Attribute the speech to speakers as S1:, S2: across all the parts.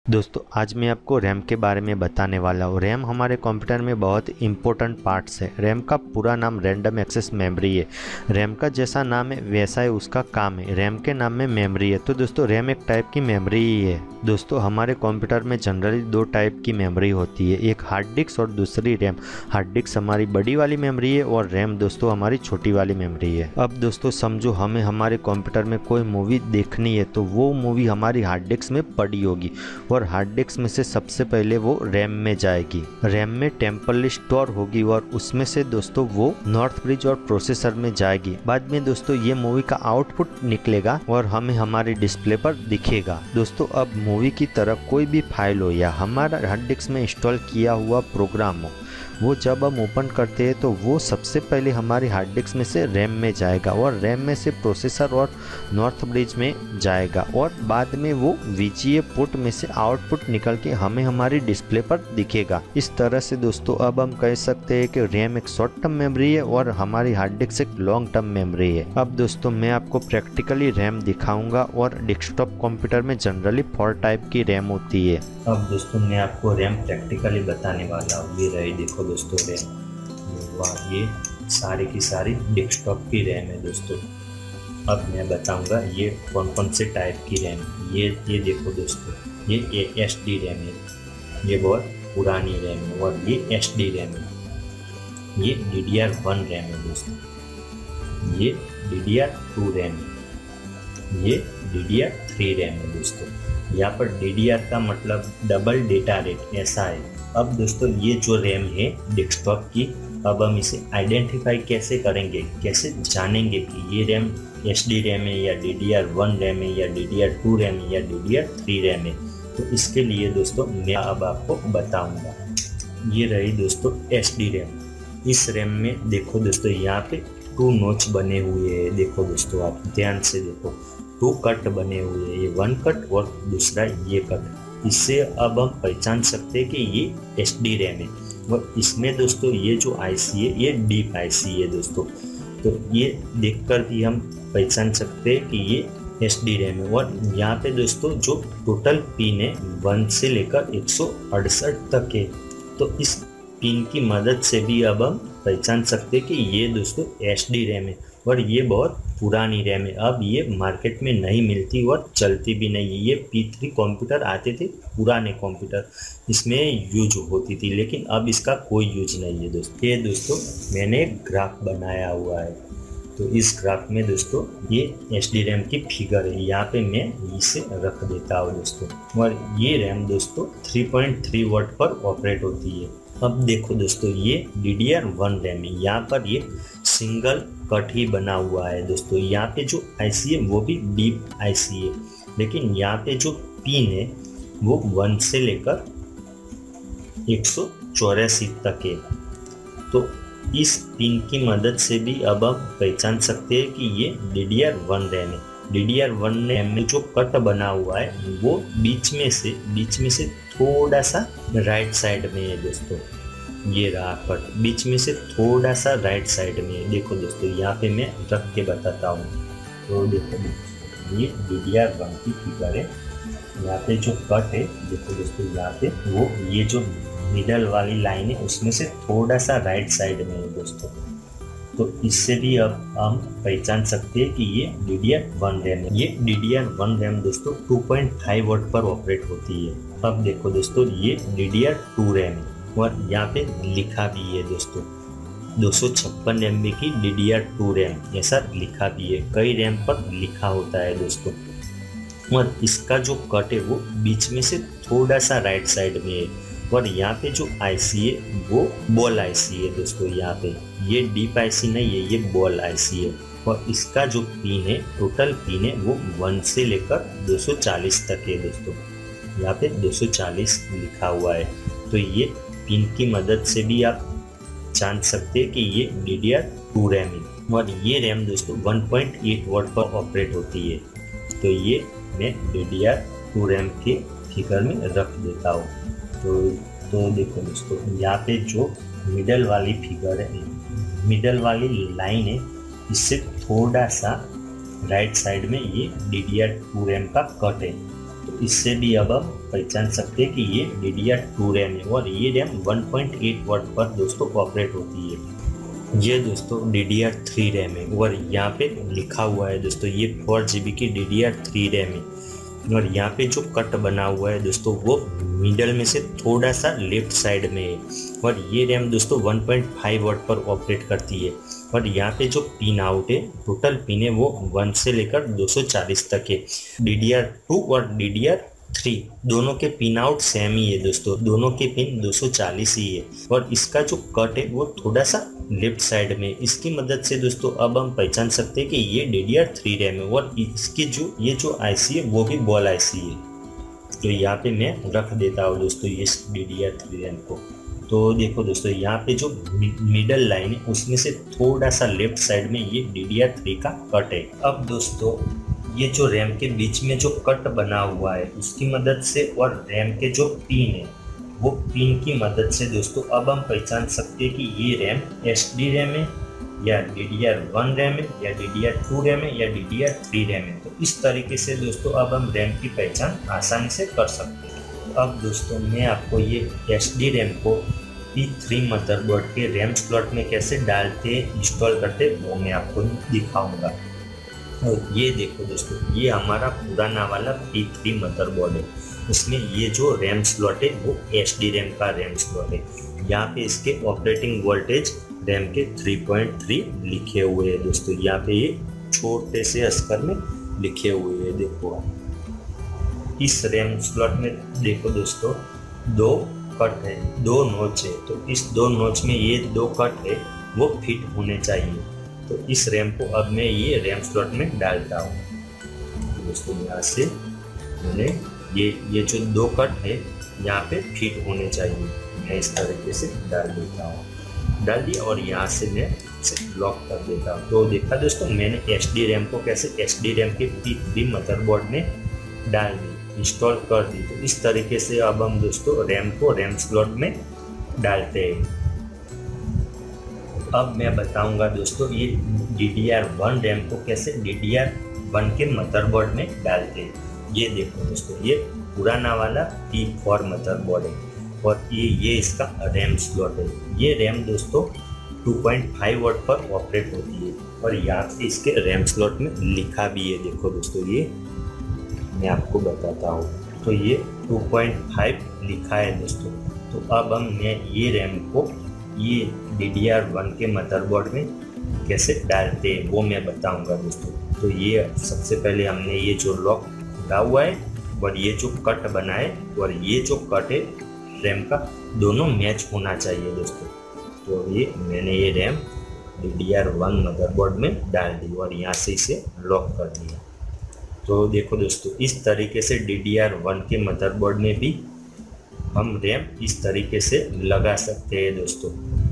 S1: दोस्तों आज मैं आपको रैम के बारे में बताने वाला हूँ। रैम हमारे कंप्यूटर में बहुत इंपॉर्टेंट पार्ट्स है। रैम का पूरा नाम रैंडम एक्सेस मेमोरी है। रैम का जैसा नाम है वैसा ही उसका काम है। रैम के नाम में मेमोरी है, तो दोस्तों रैम एक टाइप की मेमोरी ही है। दोस्तों हमारे कंप्यूटर में जनरली दो टाइप की मेमोरी होती है, एक हार्ड डिस्क और दूसरी रैम। हार्ड डिस्क हमारी बड़ी वाली मेमोरी है और रैम दोस्तों हमारी छोटी वाली मेमोरी है। अब दोस्तों समझो हमें हमारे कंप्यूटर में कोई मूवी देखनी है तो वो मूवी हमारी हार्ड डिस्क में पड़ी होगी और हार्ड डिस्क में से सबसे पहले वो रैम में जाएगी। रैम में टेम्परली स्टोर होगी और उसमें से दोस्तों वो नॉर्थ ब्रिज और प्रोसेसर में जाएगी। बाद में दोस्तों ये मूवी का आउटपुट निकलेगा और हमें हमारे डिस्प्ले पर दिखेगा। दोस्तों अब मूवी की तरह कोई भी फाइल हो या हमारा हार्ड डिस्क में इंस्टॉल किया हुआ प्रोग्राम हो, वो जब हम ओपन करते हैं तो वो सबसे पहले हमारी हार्ड डिस्क में से रैम में जाएगा और रैम में से प्रोसेसर और नॉर्थ ब्रिज में जाएगा और बाद में वो VGA पोर्ट में से आउटपुट निकल के हमें हमारी डिस्प्ले पर दिखेगा। इस तरह से दोस्तों अब हम कह सकते हैं कि रैम एक शॉर्ट टर्म मेमोरी है और हमारी हार्ड डिस्क एक लॉन्ग टर्म मेमोरी है। अब दोस्तों मैं आपको प्रैक्टिकली रैम दिखाऊंगा और डेस्कटॉप कंप्यूटर में जनरली 4 टाइप की रैम होती है। अब दोस्तों मैं आपको रैम प्रैक्टिकली बताने वाला हूँ। ये रही देखो दोस्तों रैम, वाह ये सारी की सारी डेस्कटॉप की रैम है दोस्तों। अब मैं बताऊंगा ये कौन कौन से टाइप की रैम। ये देखो दोस्तों, ये SD रैम है, ये बहुत पुरानी रैम है और ये SD रैम है। ये DDR1 रैम है दोस्तों, ये DDR2 रैम है, ये DDR3 रैम है दोस्तों। यहाँ पर DDR का मतलब डबल डेटा रेट ऐसा है। अब दोस्तों ये जो रैम है डेस्कटॉप की, अब हम इसे आइडेंटिफाई कैसे करेंगे, कैसे जानेंगे कि ये रैम SD रैम है या DDR1 रैम है या DDR2 रैम है या DDR3 रैम है। तो इसके लिए दोस्तों मैं अब आपको बताऊंगा। ये रही दोस्तों SD रैम। इस रैम में देखो दोस्तों यहाँ पे 2 नोच बने हुए हैं। देखो दोस्तों आप ध्यान से देखो, 2 कट बने हुए हैं, ये 1 कट और दूसरा ये कट। इससे अब हम पहचान सकते हैं कि ये SD रैम है। और इसमें दोस्तों ये जो IC है ये डीप IC है दोस्तों। तो ये देखकर भी हम पहचान सकते हैं कि ये SD रैम है। और यहाँ पे दोस्तों जो टोटल पिन है 1 से लेकर 168 तक है। तो इस पिन की मदद से भी अब हम पहचान सकते हैं कि ये दोस्तों SD रैम है और ये बहुत पुरानी रैम है। अब ये मार्केट में नहीं मिलती और चलती भी नहीं है। ये P3 कंप्यूटर आते थे, पुराने कंप्यूटर, इसमें यूज होती थी, लेकिन अब इसका कोई यूज नहीं है दोस्तों। ये दोस्तों मैंने एक ग्राफ बनाया हुआ है, तो इस ग्राफ में दोस्तों ये SD रैम की फिगर है। यहाँ पे मैं इसे रख देता हूँ दोस्तों। और ये रैम दोस्तों 3.3 वाट पर ऑपरेट होती है। अब देखो दोस्तों ये DDR1 रैम है। यहाँ पर ये सिंगल कट ही बना हुआ है दोस्तों। यहाँ पे जो IC है वो भी डीप IC है, लेकिन यहाँ पे जो पिन है वो 1 से लेकर 184 तक है। तो इस पिन की मदद से भी अब हम पहचान सकते हैं कि ये DDR1 रैम है। DDR1 रैम में जो कट बना हुआ है वो बीच में से थोड़ा सा राइट साइड में है दोस्तों। ये रहा कट, बीच में से थोड़ा सा राइट साइड में है। देखो दोस्तों यहाँ पे मैं रख के बताता हूँ। तो देखो दोस्तों ये DDR1 की फिगर है। यहाँ पे जो कट है देखो दोस्तों, यहाँ पे वो ये जो मिडल वाली लाइन है उसमें से थोड़ा सा राइट साइड में है दोस्तों। तो इससे भी अब हम पहचान सकते हैं कि ये DDR1 रैम है। ये DDR1 रैम दोस्तों 2.5 वाट पर ऑपरेट होती है। अब देखो दोस्तों ये DDR2 रैम है और यहाँ पे लिखा भी है दोस्तों 256 MB की DDR2 रैम, ऐसा लिखा भी है। कई रैम पर लिखा होता है दोस्तों। और इसका जो कट है वो बीच में से थोड़ा सा राइट साइड में है। और यहाँ पे जो IC है वो बॉल IC है दोस्तों। यहाँ पे ये डीप IC नहीं है, ये बॉल IC है। और इसका जो पिन है, टोटल पिन है वो 1 से लेकर 240 तक है दोस्तों। यहाँ पे 240 लिखा हुआ है। तो ये पिन की मदद से भी आप जान सकते हैं कि ये DDR2 रैम है। और ये रैम दोस्तों 1.8 वाट पर ऑपरेट होती है। तो ये मैं DDR2 रैम के फिगर में रख देता हूँ। तो देखो दोस्तों यहाँ पे जो मिडल वाली फिगर है, मिडल वाली लाइन है, इससे थोड़ा सा राइट साइड में ये DDR2 रैम का कट है। तो इससे भी अब हम पहचान सकते हैं कि ये DDR2 रैम है और ये रैम 1.8 वाट पर दोस्तों ऑपरेट होती है। ये दोस्तों DDR3 रैम है और यहाँ पे लिखा हुआ है दोस्तों ये 4 GB की DDR3 रैम है और यहाँ पे जो कट बना हुआ है दोस्तों वो मिडल में से थोड़ा सा लेफ्ट साइड में है और ये रैम दोस्तों 1.5 वाट पर ऑपरेट करती है और यहाँ पे जो पिन आउट है टोटल पिन है वो 1 से लेकर 240 तक है। DDR2 और DDR3 दोनों के पिन आउट सेम ही है दोस्तों, दोनों के पिन 240 ही है और इसका जो कट है वो थोड़ा सा लेफ्ट साइड में। इसकी मदद से दोस्तों अब हम पहचान सकते हैं कि ये DDR3 रैम है और इसकी जो ये जो IC है वो भी बॉल IC है। तो यहाँ पे मैं रख देता हूँ दोस्तों ये DDR3 रैम को। तो देखो दोस्तों यहाँ पे जो मिडल लाइन है उसमें से थोड़ा सा लेफ्ट साइड में ये DDR3 का कट है। अब दोस्तों ये जो रैम के बीच में जो कट बना हुआ है उसकी मदद से और रैम के जो पिन है वो पिन की मदद से दोस्तों अब हम पहचान सकते हैं कि ये रैम SD रैम है या DDR1 रैम है या DDR2 रैम है या DDR3 रैम है। तो इस तरीके से दोस्तों अब हम रैम की पहचान आसानी से कर सकते हैं। अब दोस्तों मैं आपको ये SD रैम को P3 मदरबोर्ड के रैम स्लॉट में कैसे डालते इंस्टॉल करते वो मैं आपको दिखाऊंगा। और ये देखो दोस्तों ये हमारा पुराना वाला P3 मदरबोर्ड है, इसमें ये जो रैम स्लॉट है वो SD रैम का रैम स्लॉट है। यहाँ पे इसके ऑपरेटिंग वोल्टेज रैम के 3.3 लिखे हुए हैं दोस्तों, यहाँ पे ये छोटे से अक्षर में लिखे हुए हैं। देखो इस रैम स्लॉट में देखो दोस्तों दो कट है, दो नोच है, तो इस दो नोच में ये दो कट है वो फिट होने चाहिए। तो इस रैम को अब मैं ये रैम स्लॉट में डालता हूँ दोस्तों। यहाँ से मैंने ये जो दो कट है यहाँ पे फिट होने चाहिए, मैं इस तरीके से डाल देता हूँ। डाल दिया और यहाँ से मैं इसे लॉक कर देता हूँ। तो देखा दोस्तों मैंने SD रैम को कैसे SD रैम के P3 मदरबोर्ड में डाल दी, इंस्टॉल कर दी। तो इस तरीके से अब हम दोस्तों रैम को रैम स्लॉट में डालते हैं। अब मैं बताऊंगा दोस्तों ये DDR1 रैम को कैसे DDR1 के मदरबोर्ड में डालते हैं। ये देखो दोस्तों ये पुराना वाला P4 मदरबोर्ड है और ये इसका रैम स्लॉट है। ये रैम दोस्तों 2.5 वाट पर ऑपरेट होती है और यहाँ पे इसके रैम स्लॉट में लिखा भी है। देखो दोस्तों ये मैं आपको बताता हूँ, तो ये 2.5 लिखा है दोस्तों। तो अब मैं ये रैम को ये DDR1 के मदरबोर्ड में कैसे डालते हैं वो मैं बताऊंगा दोस्तों। तो ये सबसे पहले हमने ये जो लॉक खुला हुआ है और ये जो कट बना है और ये जो कट है रैम का दोनों मैच होना चाहिए दोस्तों। तो ये मैंने ये रैम DDR1 मदरबोर्ड में डाल दी और यहाँ से इसे लॉक कर दिया। तो देखो दोस्तों इस तरीके से DDR1 के मदरबोर्ड में भी हम रैम इस तरीके से लगा सकते हैं दोस्तों।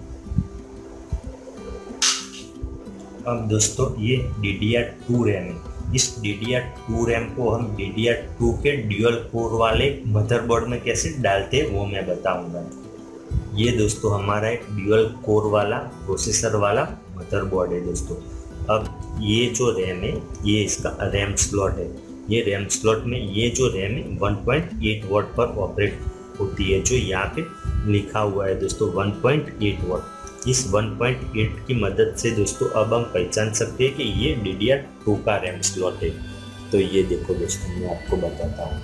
S1: अब दोस्तों ये DDR2 रैम है, इस DDR2 रैम को हम DDR2 के ड्यूअल कोर वाले मदरबोर्ड में कैसे डालते हैं वो मैं बताऊंगा। ये दोस्तों हमारा एक ड्यूअल कोर वाला प्रोसेसर वाला मदरबोर्ड है दोस्तों। अब ये जो रैम है ये इसका रैम स्लॉट है। ये रैम स्लॉट में ये जो रैम है 1.8 वाट पर ऑपरेट होती है, जो यहाँ पे लिखा हुआ है दोस्तों 1.8 वाट। इस 1.8 की मदद से दोस्तों अब हम पहचान सकते हैं कि ये DDR2 का रैम स्लॉट है। तो ये देखो दोस्तों मैं आपको बताता हूँ,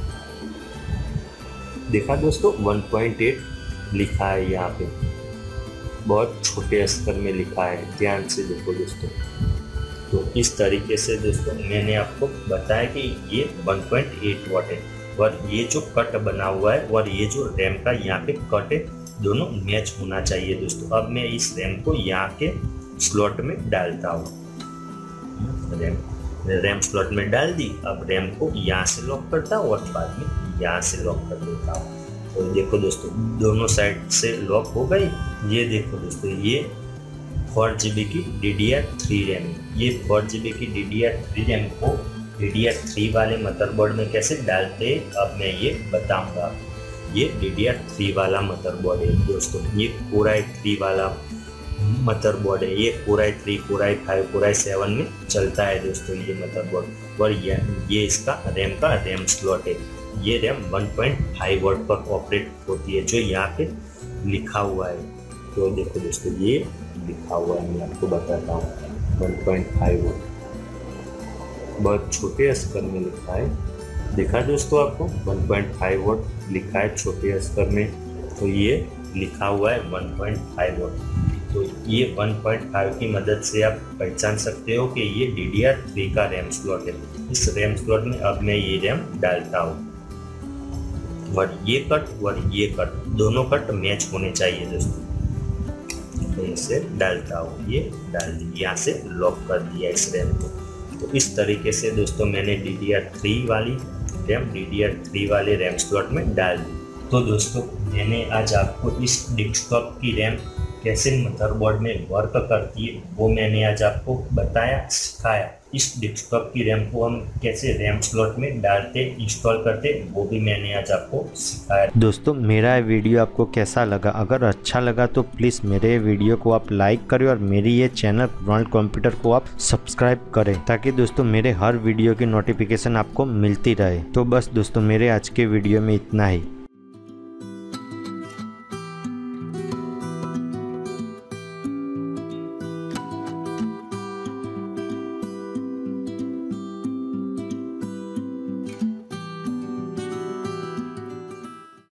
S1: देखा दोस्तों 1.8 लिखा है यहाँ पे, बहुत छोटे अक्षर में लिखा है, ध्यान से देखो दोस्तों। तो इस तरीके से दोस्तों मैंने आपको बताया कि ये 1.8 वाट है और ये जो कट बना हुआ है और ये जो रैम का यहाँ पे कट है दोनों मैच होना चाहिए दोस्तों। अब मैं इस रैम को यहाँ के स्लॉट में डालता हूँ। रैम स्लॉट में डाल दी। अब रैम को यहाँ से लॉक करता हूँ और बाद में यहाँ से लॉक कर देता हूँ। तो देखो दोस्तों दोनों साइड से लॉक हो गई। ये देखो दोस्तों ये 4 GB की DDR3 रैम है। ये 4 GB की DDR3 रैम को DDR3 वाले मदरबोर्ड में कैसे डालते हैं अब मैं ये बताऊंगा। ये DDR3 वाला मदरबोर्ड है दोस्तों, ये पूरा एक 3 वाला मदरबोर्ड है। ये Core i3, Core i5, Core i7 में चलता है दोस्तों ये मदरबोर्ड। और ये इसका रैम का रैम स्लॉट है। ये रैम 1.5 वॉट पर ऑपरेट होती है, जो यहाँ पे लिखा हुआ है। तो देखो दोस्तों, ये लिखा हुआ है, मैं आपको बताता हूँ 1.5 वॉट, बहुत छोटे अक्षर में लिखा है। देखा दोस्तों आपको 1.5 वॉट लिखा है छोटे अक्षर में, तो ये लिखा हुआ है 1.5 वॉट। तो ये 1.5 की मदद से आप पहचान सकते हो कि ये DDR3 का रैम स्लॉट है। इस रैम स्लॉट में अब मैं ये रैम डालता हूँ, और ये कट दोनों कट मैच होने चाहिए दोस्तों। तो इसे डालता हूँ, ये डाल दी, यहाँ से लॉक कर दिया इस रैम को। तो इस तरीके से दोस्तों मैंने DDR3 वाले रैम स्लॉट में डाल दी। तो दोस्तों मैंने आज आपको इस डेस्कटॉप की रैम कैसे मदरबोर्ड में वर्क करती है वो मैंने आज आपको बताया, सिखाया। इस डेस्कटॉप की रैम को हम कैसे रैम स्लॉट में डालते, इंस्टॉल करते, वो भी मैंने आज आपको सिखाया। दोस्तों मेरा वीडियो आपको कैसा लगा? अगर अच्छा लगा तो प्लीज़ मेरे वीडियो को आप लाइक करें और मेरी ये चैनल वर्ल्ड कंप्यूटर को आप सब्सक्राइब करें, ताकि दोस्तों मेरे हर वीडियो की नोटिफिकेशन आपको मिलती रहे। तो बस दोस्तों मेरे आज के वीडियो में इतना ही।